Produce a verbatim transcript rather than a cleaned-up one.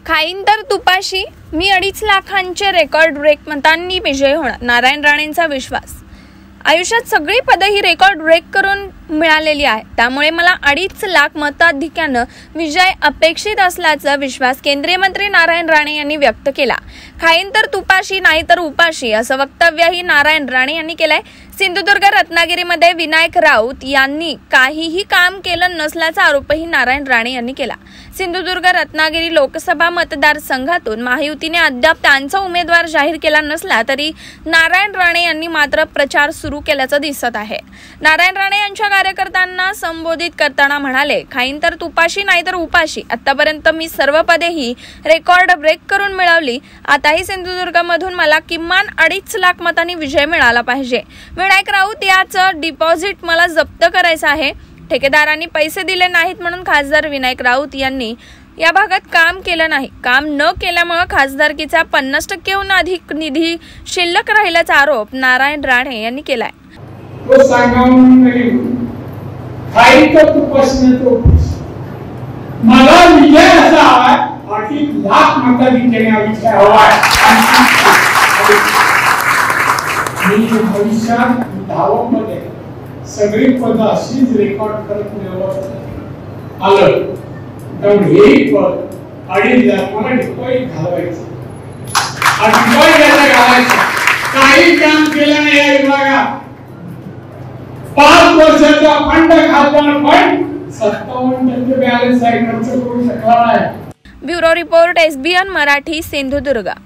खाईन तर तुपाशी, मी अडीच लाखांचे रेकॉर्ड ब्रेक मतांनी विजय होणार, नारायण राणेंचा विश्वास। आयुष्यात सगळी पदे ही रेकॉर्ड ब्रेक करून मिळालेली आहे, त्यामुळे मला अडीच लाख मताधिक्यानं विजय अपेक्षित असल्याचा विश्वास केंद्रीय मंत्री नारायण राणे यांनी व्यक्त केला। खाईन तर तुपाशी नाही तर उपाशी असं वक्तव्यही नारायण राणे यांनी केलंय। सिंधुदुर्ग रत्नागिरीमध्ये विनायक राऊत यांनी काहीही काम केलं नसल्याचा आरोपही नारायण राणे यांनी केला। सिंधुदुर्ग रत्नागिरी लोकसभा मतदारसंघातून महायुतीने अद्याप त्यांचा उमेदवार जाहीर केला नसला तरी नारायण राणे यांनी मात्र प्रचार सुरू केल्याचं दिसत आहे। नारायण राणे यांच्या कार्यकर्त्यांना संबोधित करताना म्हणाले, खाईन तर तुपाशी नाही तर उपाशी, आतापर्यंत मी सर्व पदेही रेकॉर्ड ब्रेक करून मिळवली, आताही सिंधुदुर्गमधून मला किमान अडीच लाख मतांनी विजय मिळाला पाहिजे। विनायक राऊत याचं डिपॉझिट मला जप्त करायचं आहे। ठेकेदारांनी पैसे दिले नाहीत म्हणून खासदार विनायक राऊत यांनी या भागात काम केलं नाही। काम न केल्यामुळे खासदारकीचा पन्नास टक्केहून अधिक निधी शिल्लक राहिल्याचा आरोप नारायण राणे यांनी केलाय। तो सांगावून खाईन तर तुपाशी तो मला विजय असा अडीच लाख मताधिक्याने विजय हवा मी भविष्यात धावामध्ये सगळी पद अशीच रेकॉर्ड करत मिळवत आलं तर हे पद अडीच लाख मला डिपॉझिट घालवायचं घालायचं काही काम केलं नाही या विभागात। पाच वर्षाचा फंड खासदार फंड सत्तावन्न टक्के बॅलन्स आहे, खर्च करू शकला नाही। Bureau report SBN Marathi, Sindhudurg.